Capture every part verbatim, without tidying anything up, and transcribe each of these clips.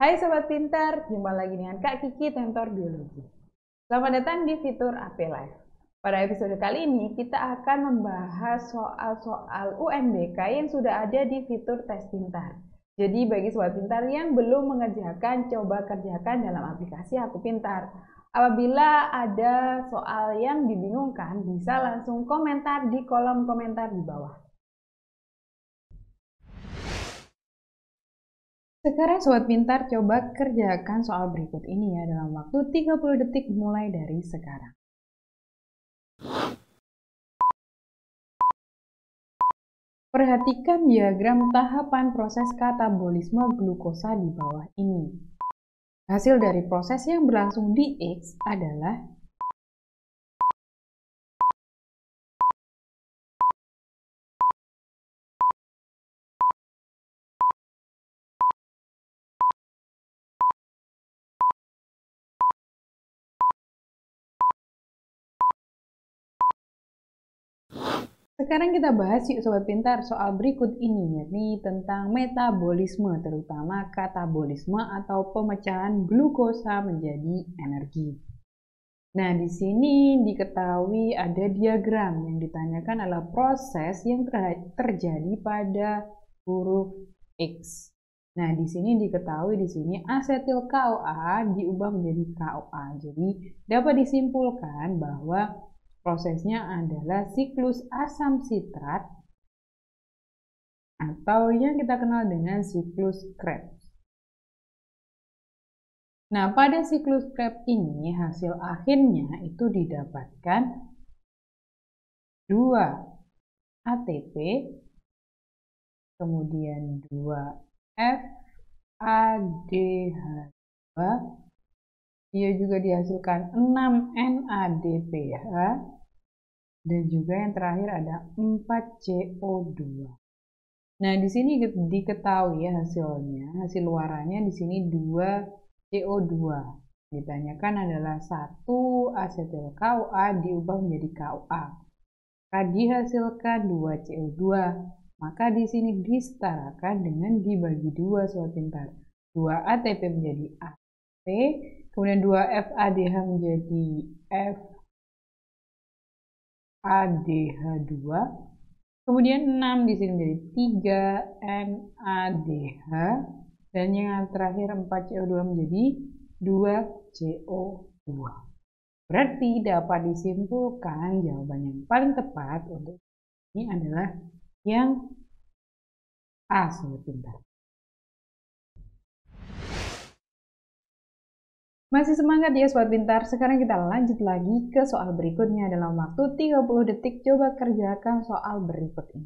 Hai Sobat Pintar, jumpa lagi dengan Kak Kiki, Tentor Biologi. Selamat datang di fitur A P Live. Pada episode kali ini, kita akan membahas soal-soal U M B K yang sudah ada di fitur Tes Pintar. Jadi bagi Sobat Pintar yang belum mengerjakan, coba kerjakan dalam aplikasi Aku Pintar. Apabila ada soal yang dibingungkan, bisa langsung komentar di kolom komentar di bawah. Sekarang Sobat Pintar coba kerjakan soal berikut ini ya dalam waktu tiga puluh detik mulai dari sekarang. Perhatikan diagram tahapan proses katabolisme glukosa di bawah ini. Hasil dari proses yang berlangsung di X adalah Sekarang kita bahas yuk Sobat Pintar soal berikut ini, yakni tentang metabolisme, terutama katabolisme atau pemecahan glukosa menjadi energi. Nah, di sini diketahui ada diagram yang ditanyakan adalah proses yang ter terjadi pada huruf X. Nah, di sini diketahui di sini asetil K O A diubah menjadi K O A. Jadi, dapat disimpulkan bahwa prosesnya adalah siklus asam sitrat atau yang kita kenal dengan siklus Krebs. Nah, pada siklus Krebs ini hasil akhirnya itu didapatkan dua A T P, kemudian dua F A D H dua, dia juga dihasilkan enam N A D P H, dan juga yang terakhir ada empat C O dua. Nah, di sini diketahui ya hasilnya, hasil luarannya di sini dua C O dua. Ditanyakan adalah satu asetil K O A diubah menjadi K O A. Maka dihasilkan dua C O dua. Maka di sini disetarakan dengan dibagi dua Sobat Pintar. dua A T P menjadi A T P, kemudian dua F A D H menjadi F A D H dua, kemudian enam di sini menjadi tiga N A D H, dan yang terakhir empat C O dua menjadi dua C O dua. Berarti dapat disimpulkan jawaban yang paling tepat untuk ini adalah yang A, Sobat Pintar. Masih semangat ya Sobat Pintar? Sekarang kita lanjut lagi ke soal berikutnya dalam waktu tiga puluh detik. Coba kerjakan soal berikut ini.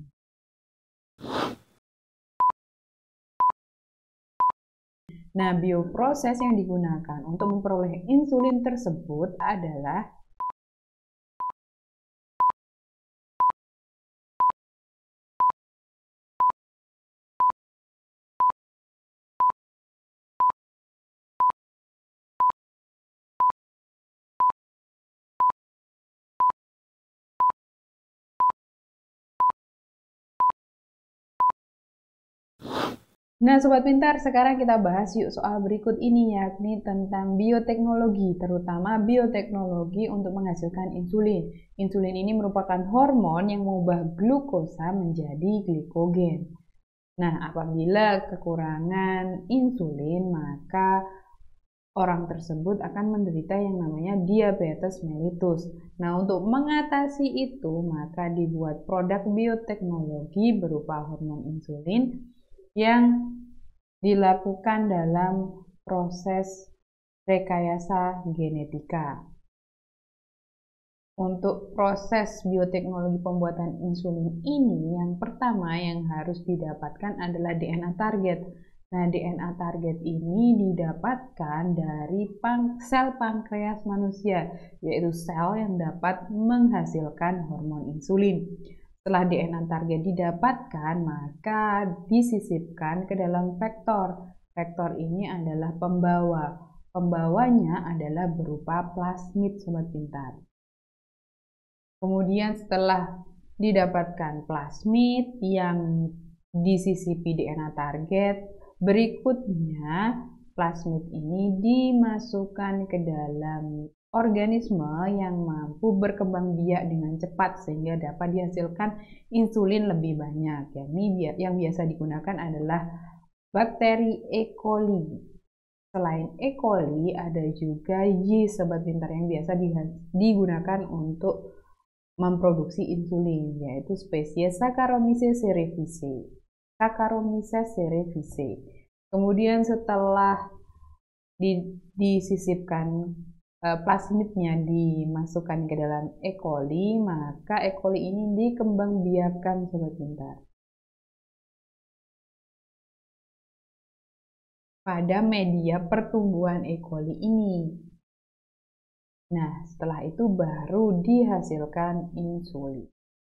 Nah, bioproses yang digunakan untuk memperoleh insulin tersebut adalah Nah, Sobat Pintar, sekarang kita bahas yuk soal berikut ini, yakni tentang bioteknologi, terutama bioteknologi untuk menghasilkan insulin. Insulin ini merupakan hormon yang mengubah glukosa menjadi glikogen. Nah, apabila kekurangan insulin, maka orang tersebut akan menderita yang namanya diabetes mellitus. Nah, untuk mengatasi itu, maka dibuat produk bioteknologi berupa hormon insulin yang dilakukan dalam proses rekayasa genetika. Untuk proses bioteknologi pembuatan insulin ini, yang pertama yang harus didapatkan adalah D N A target. Nah, D N A target ini didapatkan dari sel pankreas manusia, yaitu sel yang dapat menghasilkan hormon insulin. Setelah D N A target didapatkan, maka disisipkan ke dalam vektor. Vektor ini adalah pembawa. Pembawanya adalah berupa plasmid, Sobat Pintar. Kemudian setelah didapatkan plasmid yang disisipi D N A target, berikutnya plasmid ini dimasukkan ke dalam organisme yang mampu berkembang biak dengan cepat sehingga dapat dihasilkan insulin lebih banyak. Yakni yang biasa digunakan adalah bakteri E. coli. Selain E. coli, ada juga yeast sobat pintar yang biasa digunakan untuk memproduksi insulin, yaitu spesies Saccharomyces cerevisiae. Saccharomyces cerevisiae. Kemudian setelah di, disisipkan e, plasmidnya dimasukkan ke dalam E. coli, maka E. coli ini dikembangbiakkan sobat pintar pada media pertumbuhan E. coli ini. Nah, setelah itu baru dihasilkan insulin.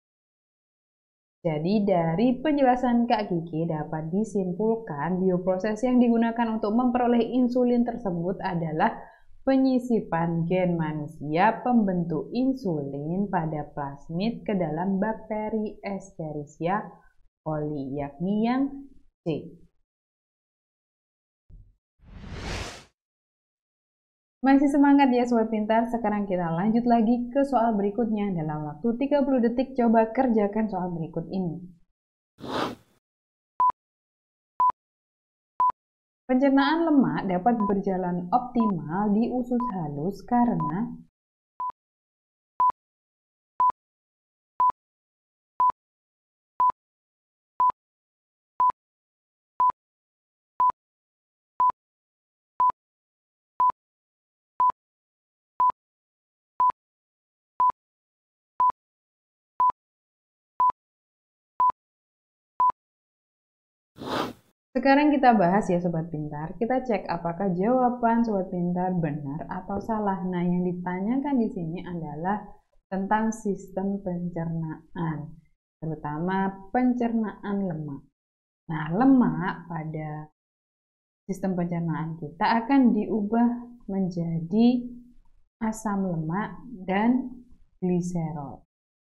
Jadi dari penjelasan Kak Kiki dapat disimpulkan bioproses yang digunakan untuk memperoleh insulin tersebut adalah penyisipan gen manusia pembentuk insulin pada plasmid ke dalam bakteri Escherichia coli, yakni yang C. Masih semangat ya sobat pintar? Sekarang kita lanjut lagi ke soal berikutnya. Dalam waktu tiga puluh detik coba kerjakan soal berikut ini. Pencernaan lemak dapat berjalan optimal di usus halus karena Sekarang kita bahas ya sobat pintar, kita cek apakah jawaban sobat pintar benar atau salah. Nah, yang ditanyakan di sini adalah tentang sistem pencernaan, terutama pencernaan lemak. Nah, lemak pada sistem pencernaan kita akan diubah menjadi asam lemak dan gliserol.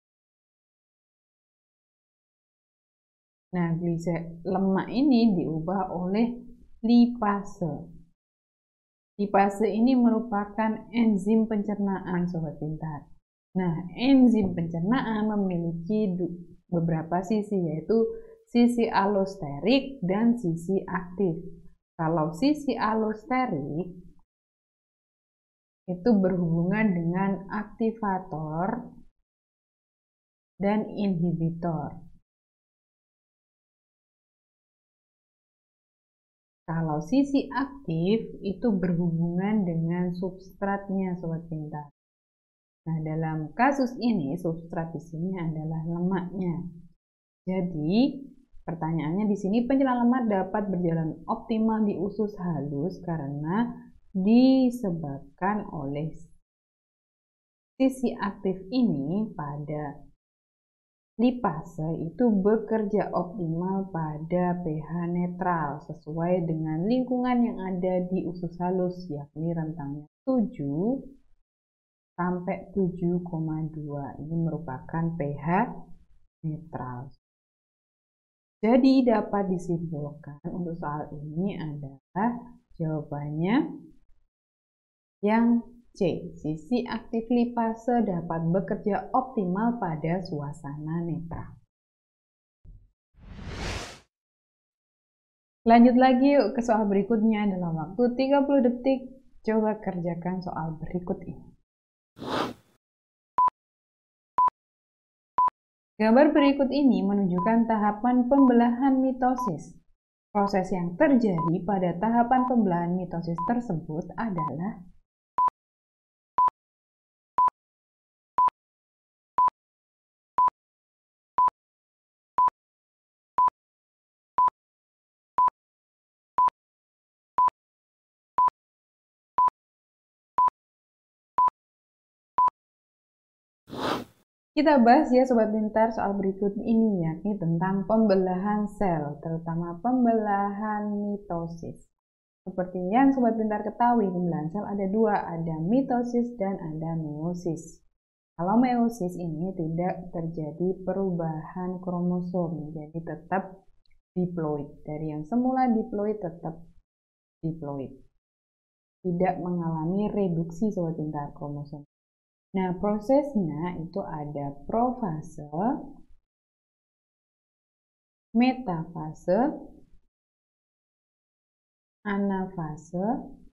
Nah, lemak ini diubah oleh lipase. Lipase ini merupakan enzim pencernaan sobat pintar. Nah, enzim pencernaan memiliki beberapa sisi, yaitu sisi allosterik dan sisi aktif. Kalau sisi allosterik itu berhubungan dengan aktivator dan inhibitor. Kalau sisi aktif itu berhubungan dengan substratnya sobat pintar. Nah, dalam kasus ini substrat di sini adalah lemaknya. Jadi, pertanyaannya di sini pencernaan lemak dapat berjalan optimal di usus halus karena disebabkan oleh sisi aktif ini pada lipase itu bekerja optimal pada pH netral sesuai dengan lingkungan yang ada di usus halus, yakni rentangnya tujuh sampai tujuh koma dua. Ini merupakan pH netral. Jadi dapat disimpulkan untuk soal ini adalah jawabannya yang C. Sisi aktif lipase dapat bekerja optimal pada suasana netral. Lanjut lagi yuk ke soal berikutnya dalam waktu tiga puluh detik. Coba kerjakan soal berikut ini. Gambar berikut ini menunjukkan tahapan pembelahan mitosis. Proses yang terjadi pada tahapan pembelahan mitosis tersebut adalah Kita bahas ya sobat pintar soal berikut ini, yakni tentang pembelahan sel, terutama pembelahan mitosis. Seperti yang sobat pintar ketahui, pembelahan sel ada dua, ada mitosis dan ada meiosis. Kalau meiosis ini tidak terjadi perubahan kromosom, jadi tetap diploid. Dari yang semula diploid tetap diploid. tidak mengalami reduksi sobat pintar kromosom. Nah, prosesnya itu ada profase, metafase, anafase,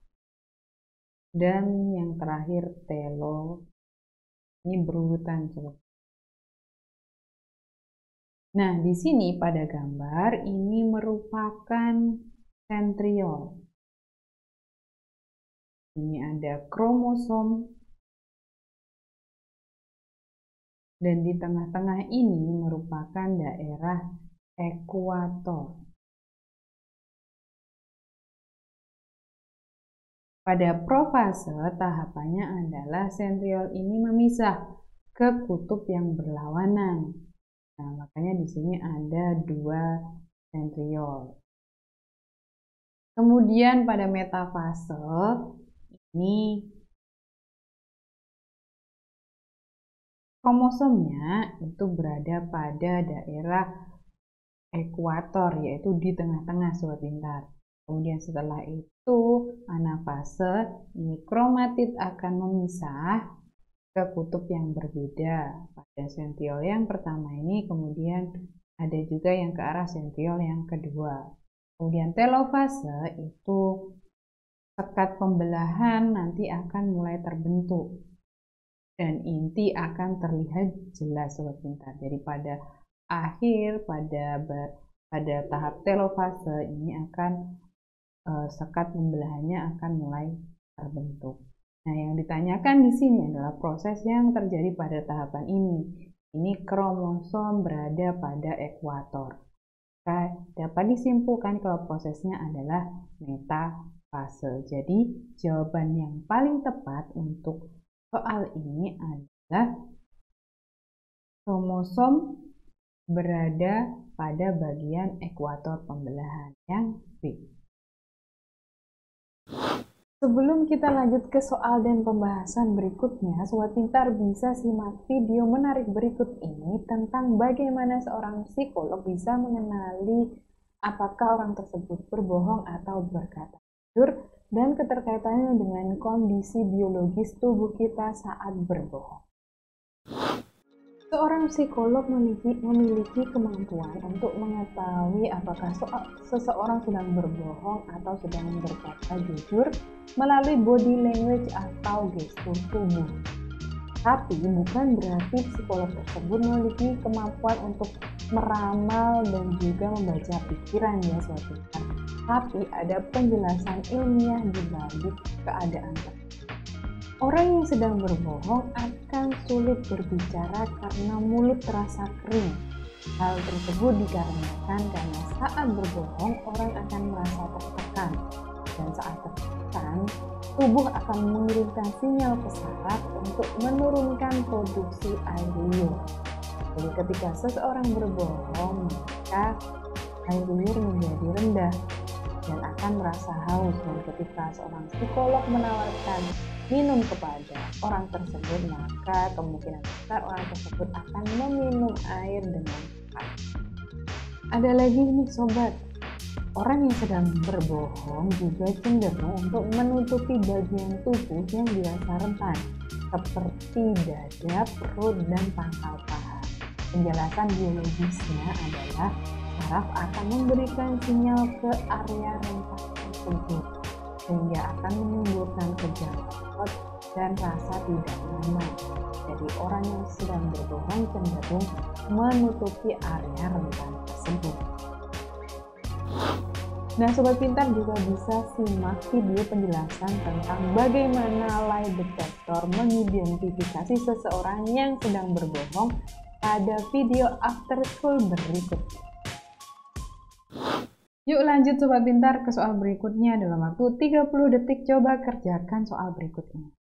dan yang terakhir telo. Ini berurutan sobat. Nah, di sini pada gambar ini merupakan sentriol. Ini ada kromosom dan di tengah-tengah ini merupakan daerah ekuator. Pada profase tahapannya adalah sentriol ini memisah ke kutub yang berlawanan. Nah, makanya di sini ada dua sentriol. Kemudian pada metafase ini kromosomnya itu berada pada daerah ekuator, yaitu di tengah-tengah sobat pintar. Kemudian setelah itu anafase, ini kromatid akan memisah ke kutub yang berbeda. Pada sentriol yang pertama ini kemudian ada juga yang ke arah sentriol yang kedua. Kemudian telofase itu sekat pembelahan nanti akan mulai terbentuk dan inti akan terlihat jelas sobat pintar. Jadi pada akhir pada pada tahap telofase ini akan eh, sekat pembelahannya akan mulai terbentuk. Nah, yang ditanyakan di sini adalah proses yang terjadi pada tahapan ini. Ini kromosom berada pada ekuator. Maka dapat disimpulkan kalau prosesnya adalah metafase. Jadi, jawaban yang paling tepat untuk soal ini adalah kromosom berada pada bagian ekuator pembelahan yang B. Sebelum kita lanjut ke soal dan pembahasan berikutnya, sobat pintar bisa simak video menarik berikut ini tentang bagaimana seorang psikolog bisa mengenali apakah orang tersebut berbohong atau berkata jujur dan keterkaitannya dengan kondisi biologis tubuh kita saat berbohong. Seorang psikolog memiliki, memiliki kemampuan untuk mengetahui apakah soal, seseorang sedang berbohong atau sedang berkata jujur melalui body language atau gestur tubuh. Tapi bukan berarti psikolog tersebut memiliki kemampuan untuk meramal dan juga membaca pikiran ya sobat pintar. Tapi ada penjelasan ilmiah di balik keadaan tersebut. Orang yang sedang berbohong akan sulit berbicara karena mulut terasa kering. Hal tersebut dikarenakan karena saat berbohong orang akan merasa tertekan. Dan saat tertekan, tubuh akan mengirimkan sinyal ke saraf untuk menurunkan produksi air liur. Jadi ketika seseorang berbohong, maka air liur menjadi rendah dan akan merasa haus. Dan ketika seorang psikolog menawarkan minum kepada orang tersebut, maka kemungkinan besar orang tersebut akan meminum air dengan cepat. Ada lagi nih sobat, orang yang sedang berbohong juga cenderung untuk menutupi bagian tubuh yang dirasa rentan, seperti dada, perut, dan pangkal paha. Penjelasan biologisnya adalah saraf akan memberikan sinyal ke area rentan tersebut, sehingga akan menimbulkan kejang dan rasa tidak nyaman. Jadi orang yang sedang berbohong cenderung menutupi area rentan tersebut. Nah, sobat pintar juga bisa simak video penjelasan tentang bagaimana lie detector mengidentifikasi seseorang yang sedang berbohong pada video after school berikut. Yuk lanjut sobat pintar ke soal berikutnya dalam waktu tiga puluh detik. Coba kerjakan soal berikut ini.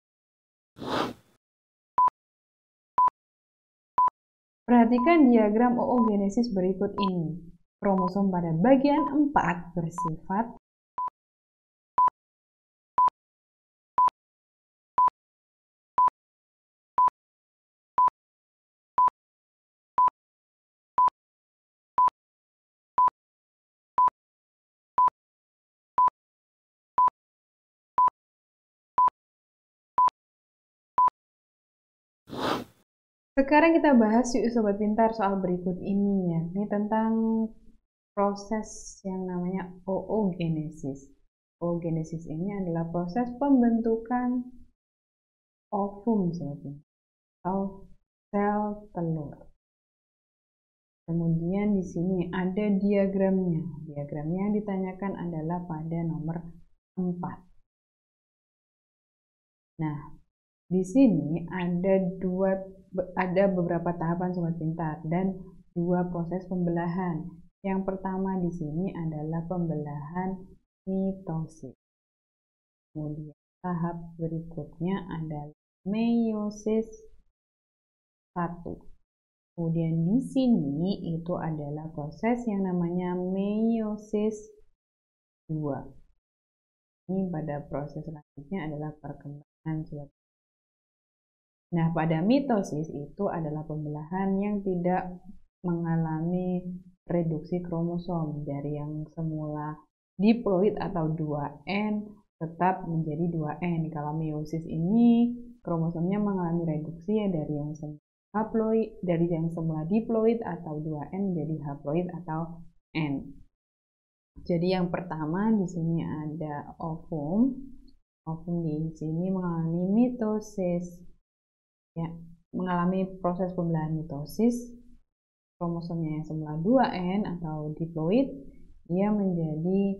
Perhatikan diagram oogenesis berikut ini. Kromosom pada bagian empat bersifat Sekarang kita bahas yuk Sobat Pintar soal berikut ini ya. Ini tentang proses yang namanya oogenesis. Oogenesis ini adalah proses pembentukan ovum Sobat Pintar, atau sel telur. Kemudian di sini ada diagramnya. Diagramnya yang ditanyakan adalah pada nomor empat. Nah, di sini ada dua ada beberapa tahapan Sobat Pintar dan dua proses pembelahan. Yang pertama di sini adalah pembelahan mitosis. Kemudian tahap berikutnya adalah meiosis satu. Kemudian di sini itu adalah proses yang namanya meiosis dua. Ini pada proses selanjutnya adalah perkembangan Sobat. Nah, pada mitosis itu adalah pembelahan yang tidak mengalami reduksi kromosom dari yang semula diploid atau dua N tetap menjadi dua N. Kalau meiosis ini kromosomnya mengalami reduksi ya dari yang semula haploid, dari yang semula diploid atau dua N menjadi haploid atau N. Jadi yang pertama di sini ada ovum. Ovum di sini mengalami mitosis. Ya, mengalami proses pembelahan mitosis, kromosomnya yang semula dua N atau diploid, dia menjadi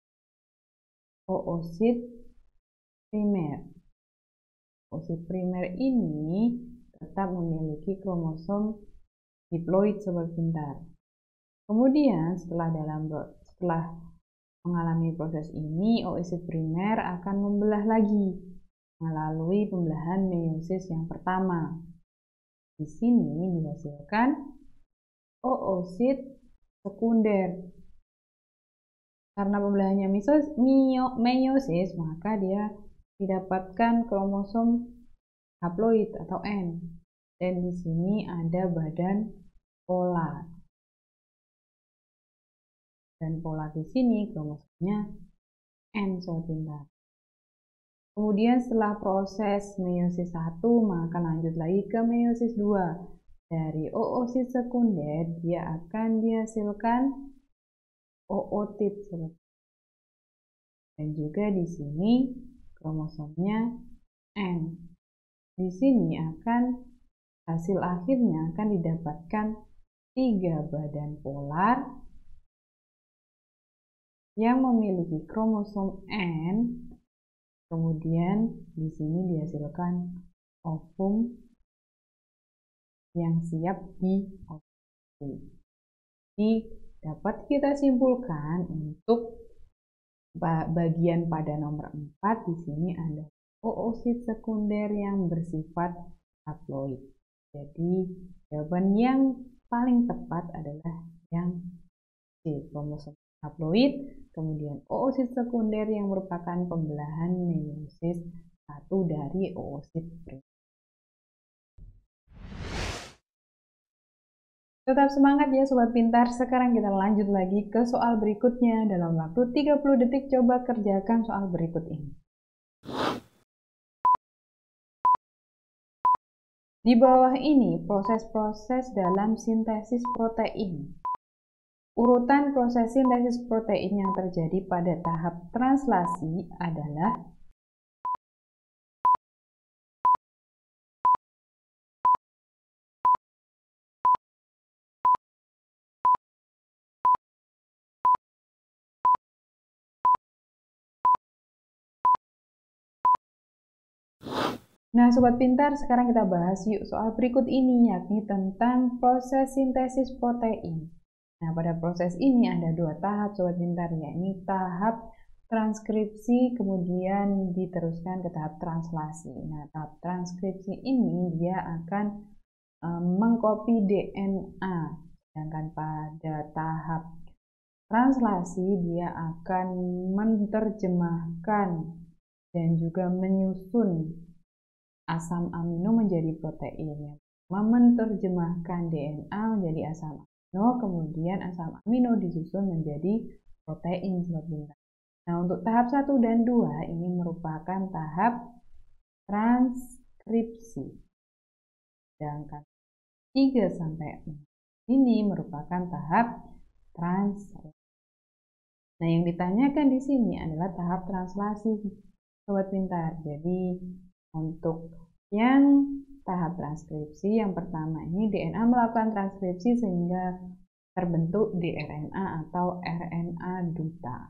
oosit primer. Oosit primer ini tetap memiliki kromosom diploid Sobat Pintar. Kemudian setelah dalam setelah mengalami proses ini, oosit primer akan membelah lagi melalui pembelahan meiosis yang pertama. Di sini dihasilkan oosit sekunder. Karena pembelahannya meiosis, maka dia didapatkan kromosom haploid atau N. Dan di sini ada badan polar. Dan polar di sini kromosomnya N Sobat Pintar. Kemudian setelah proses meiosis satu, maka lanjut lagi ke meiosis dua. Dari oosit sekunder, dia akan dihasilkan ootit. Dan juga di sini kromosomnya N. Di sini akan hasil akhirnya akan didapatkan tiga badan polar yang memiliki kromosom N. Kemudian di sini dihasilkan ovum yang siap diovulasi. Jadi dapat kita simpulkan untuk bagian pada nomor empat di sini ada oosit sekunder yang bersifat haploid. Jadi jawaban yang paling tepat adalah yang C, kromosom haploid. Kemudian oosit sekunder yang merupakan pembelahan meiosis satu dari oosit primer. Tetap semangat ya Sobat Pintar. Sekarang kita lanjut lagi ke soal berikutnya. Dalam waktu tiga puluh detik coba kerjakan soal berikut ini. Di bawah ini proses-proses dalam sintesis protein. Urutan proses sintesis protein yang terjadi pada tahap translasi adalah Nah, Sobat Pintar, sekarang kita bahas yuk soal berikut ini, yakni tentang proses sintesis protein. Nah, pada proses ini ada dua tahap Sobat Pintar, yakni tahap transkripsi, kemudian diteruskan ke tahap translasi. Nah, tahap transkripsi ini dia akan um, mengcopy D N A, sedangkan pada tahap translasi dia akan menerjemahkan dan juga menyusun asam amino menjadi protein. Menerjemahkan D N A menjadi asam amino, kemudian asam amino disusun menjadi protein Sobat Pintar. Nah, untuk tahap satu dan dua ini merupakan tahap transkripsi. Sedangkan tiga sampai enam ini merupakan tahap translasi. Nah, yang ditanyakan di sini adalah tahap translasi, sobat pintar. Jadi, untuk yang tahap transkripsi yang pertama ini D N A melakukan transkripsi sehingga terbentuk d R N A atau R N A duta.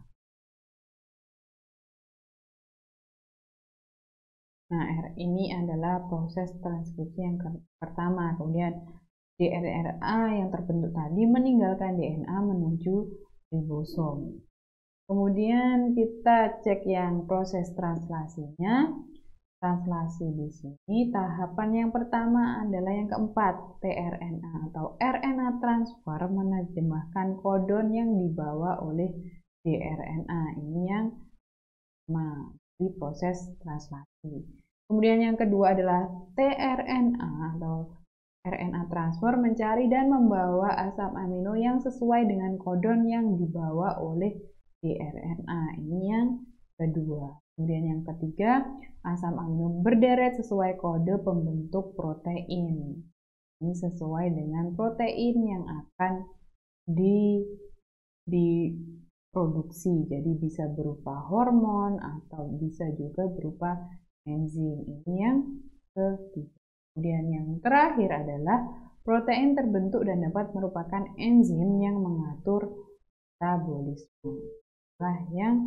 Nah, R ini adalah proses transkripsi yang pertama. Kemudian d R N A yang terbentuk tadi meninggalkan D N A menuju ribosom. Kemudian kita cek yang proses translasinya. Translasi di sini tahapan yang pertama adalah yang keempat, tRNA atau R N A transfer menerjemahkan kodon yang dibawa oleh d R N A. Ini yang di proses translasi. Kemudian yang kedua adalah tRNA atau R N A transfer mencari dan membawa asam amino yang sesuai dengan kodon yang dibawa oleh d R N A. Ini yang kedua. Kemudian yang ketiga, asam amino berderet sesuai kode pembentuk protein. Ini sesuai dengan protein yang akan di diproduksi. Jadi bisa berupa hormon atau bisa juga berupa enzim. Ini yang ketiga. Kemudian yang terakhir adalah protein terbentuk dan dapat merupakan enzim yang mengatur metabolisme. Nah, yang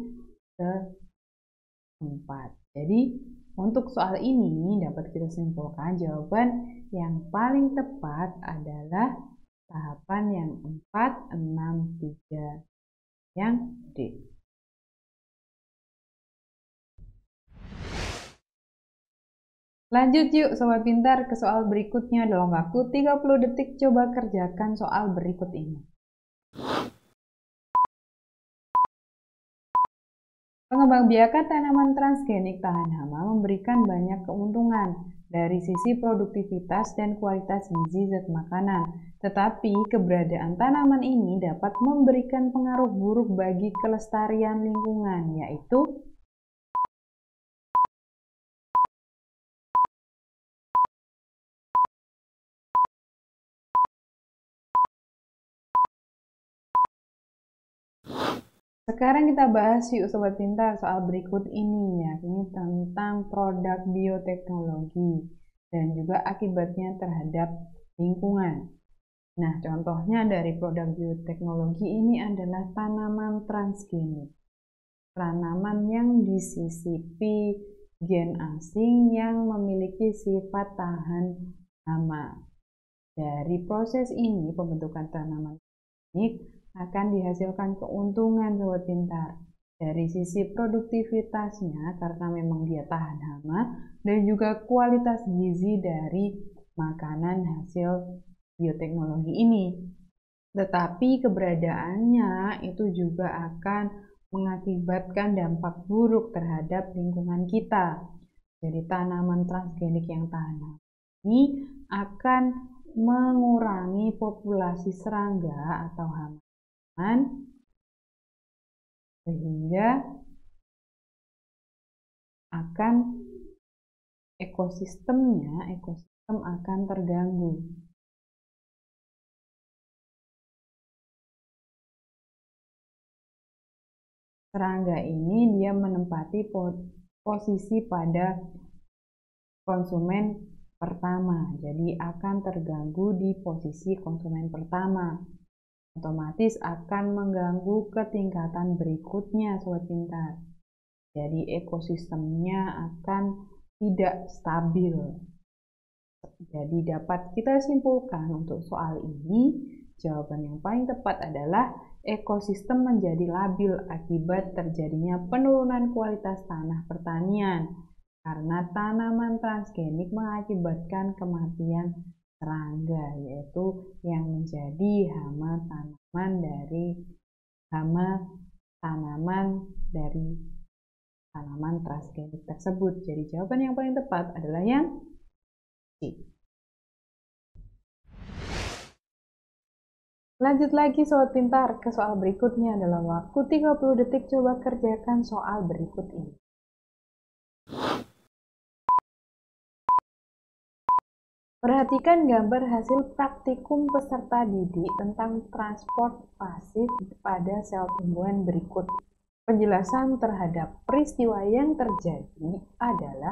keempat. Jadi, untuk soal ini dapat kita simpulkan jawaban yang paling tepat adalah tahapan yang empat, enam, tiga, yang D. Lanjut yuk sobat pintar ke soal berikutnya dalam waktu tiga puluh detik. Coba kerjakan soal berikut ini. Pengembangbiakan tanaman transgenik tahan hama memberikan banyak keuntungan dari sisi produktivitas dan kualitas gizi zat makanan. Tetapi keberadaan tanaman ini dapat memberikan pengaruh buruk bagi kelestarian lingkungan, yaitu sekarang kita bahas yuk sobat pintar soal berikut ini, yakni tentang produk bioteknologi dan juga akibatnya terhadap lingkungan. Nah, contohnya dari produk bioteknologi ini adalah tanaman transgenik. Tanaman yang disisipi gen asing yang memiliki sifat tahan hama. Dari proses ini, pembentukan tanaman transgenik akan dihasilkan keuntungan sobat pintar dari sisi produktivitasnya karena memang dia tahan hama dan juga kualitas gizi dari makanan hasil bioteknologi ini. Tetapi keberadaannya itu juga akan mengakibatkan dampak buruk terhadap lingkungan kita. Jadi tanaman transgenik yang tahan hama ini akan mengurangi populasi serangga atau hama sehingga akan ekosistemnya ekosistem akan terganggu. Serangga ini dia menempati posisi pada konsumen pertama, jadi akan terganggu di posisi konsumen pertama. Otomatis akan mengganggu ketingkatan berikutnya sobat pintar. Jadi ekosistemnya akan tidak stabil. Jadi dapat kita simpulkan untuk soal ini, jawaban yang paling tepat adalah ekosistem menjadi labil akibat terjadinya penurunan kualitas tanah pertanian karena tanaman transgenik mengakibatkan kematian serangga, yaitu yang menjadi hama tanaman dari hama tanaman dari tanaman transgenik tersebut. Jadi jawaban yang paling tepat adalah yang C. Lanjut lagi sobat pintar ke soal berikutnya dalam waktu tiga puluh detik. Coba kerjakan soal berikut ini. Perhatikan gambar hasil praktikum peserta didik tentang transport pasif pada sel tumbuhan berikut. Penjelasan terhadap peristiwa yang terjadi adalah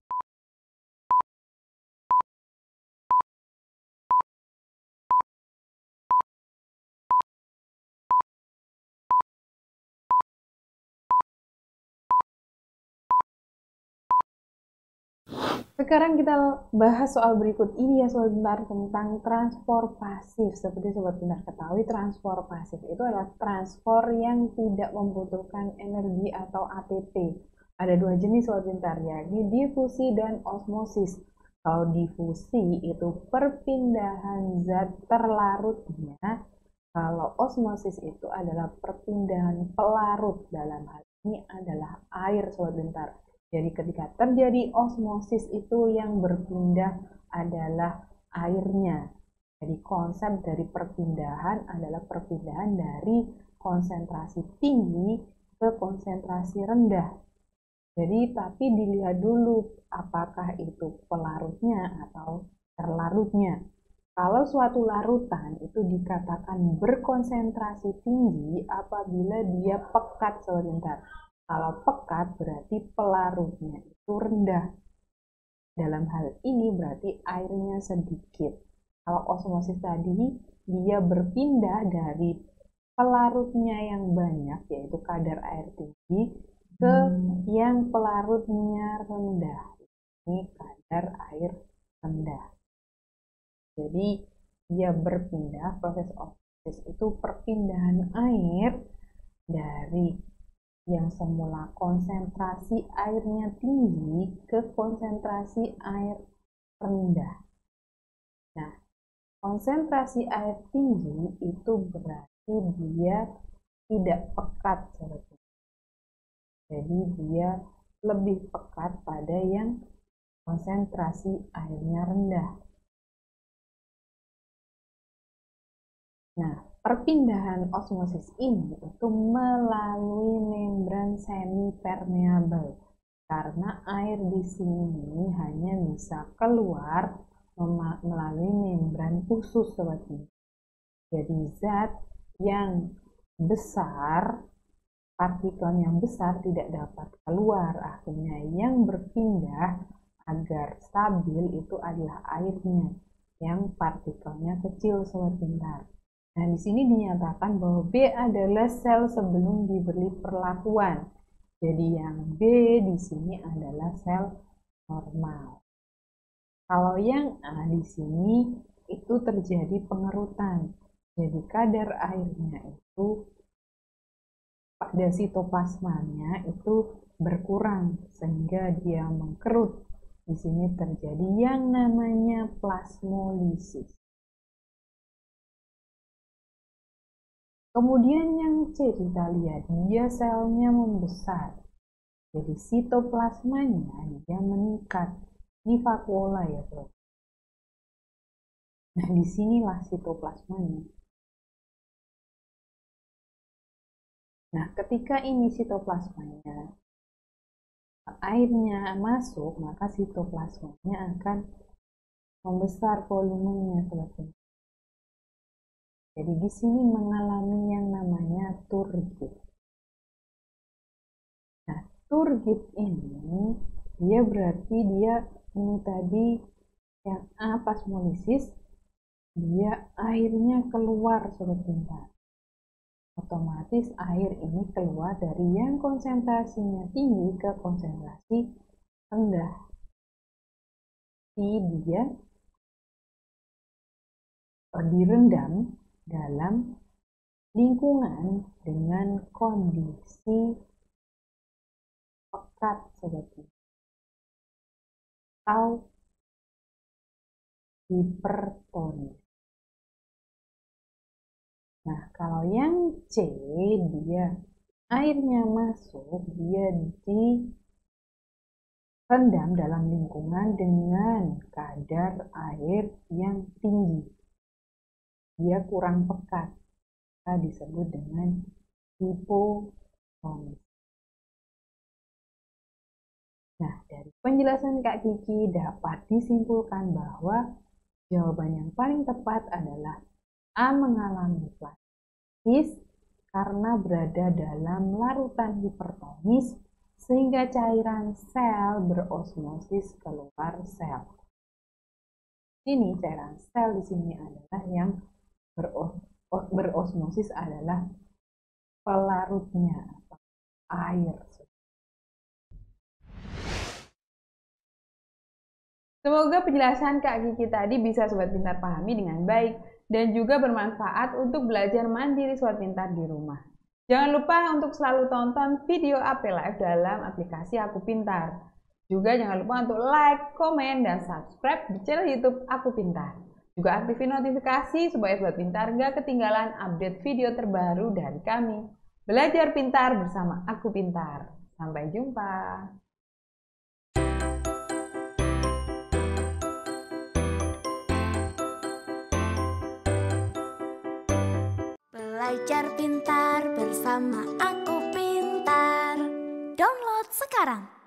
sekarang kita bahas soal berikut ini ya soal pintar tentang transport pasif. Seperti sobat pintar ketahui, transport pasif itu adalah transport yang tidak membutuhkan energi atau A T P. Ada dua jenis sobat pintar, yakni difusi dan osmosis. Kalau difusi itu perpindahan zat terlarutnya, kalau osmosis itu adalah perpindahan pelarut. Dalam hal ini adalah air sobat pintar. Jadi ketika terjadi osmosis itu yang berpindah adalah airnya. Jadi konsep dari perpindahan adalah perpindahan dari konsentrasi tinggi ke konsentrasi rendah. Jadi tapi dilihat dulu apakah itu pelarutnya atau terlarutnya. Kalau suatu larutan itu dikatakan berkonsentrasi tinggi apabila dia pekat sebentar. Kalau pekat berarti pelarutnya itu rendah. Dalam hal ini berarti airnya sedikit. Kalau osmosis tadi dia berpindah dari pelarutnya yang banyak yaitu kadar air tinggi ke hmm. yang pelarutnya rendah. Ini kadar air rendah. Jadi dia berpindah, proses osmosis itu perpindahan air dari yang semula konsentrasi airnya tinggi ke konsentrasi air rendah. Nah, konsentrasi air tinggi itu berarti dia tidak pekat. Jadi dia lebih pekat pada yang konsentrasi airnya rendah. Nah, perpindahan osmosis ini itu melalui membran semi-permeable karena air di sini hanya bisa keluar melalui membran khusus sobat pintar. Jadi zat yang besar, partikel yang besar tidak dapat keluar, akhirnya yang berpindah agar stabil itu adalah airnya yang partikelnya kecil sobat pintar. Nah, di sini dinyatakan bahwa B adalah sel sebelum diberi perlakuan. Jadi yang B di sini adalah sel normal. Kalau yang A di sini itu terjadi pengerutan. Jadi kadar airnya itu pada sitoplasmanya itu berkurang sehingga dia mengkerut. Di sini terjadi yang namanya plasmolisis. Kemudian yang C kita lihat, dia selnya membesar. Jadi sitoplasmanya dia meningkat. Ini vakuola ya, bro. Nah, disinilah sitoplasmanya. Nah, ketika ini sitoplasmanya, airnya masuk, maka sitoplasmanya akan membesar volumenya, teman-teman. Jadi di sini mengalami yang namanya turgid. Nah, turgid ini dia berarti dia ini tadi yang A plasmolisis, dia airnya keluar sobat pintar. Otomatis air ini keluar dari yang konsentrasinya tinggi ke konsentrasi rendah. Jadi dia direndam dalam lingkungan dengan kondisi pekat seperti atau hipertonik. Nah, kalau yang C dia airnya masuk, dia direndam dalam lingkungan dengan kadar air yang tinggi. Dia kurang pekat, kita disebut dengan hipotonik. Nah, dari penjelasan Kak Kiki dapat disimpulkan bahwa Jawaban yang paling tepat adalah A. Mengalami plastisis karena berada dalam larutan hipertonis sehingga cairan sel berosmosis keluar sel. Ini cairan sel di sini adalah yang berosmosis adalah pelarutnya, air. Semoga penjelasan Kak Kiki tadi bisa Sobat Pintar pahami dengan baik dan juga bermanfaat untuk belajar mandiri Sobat Pintar di rumah. Jangan lupa untuk selalu tonton video A P Live dalam aplikasi Aku Pintar. Juga jangan lupa untuk like, komen, dan subscribe di channel YouTube Aku Pintar. Juga aktifin notifikasi supaya Sobat Pintar gak ketinggalan update video terbaru dari kami. Belajar pintar bersama Aku Pintar. Sampai jumpa. Belajar pintar bersama Aku Pintar. Download sekarang.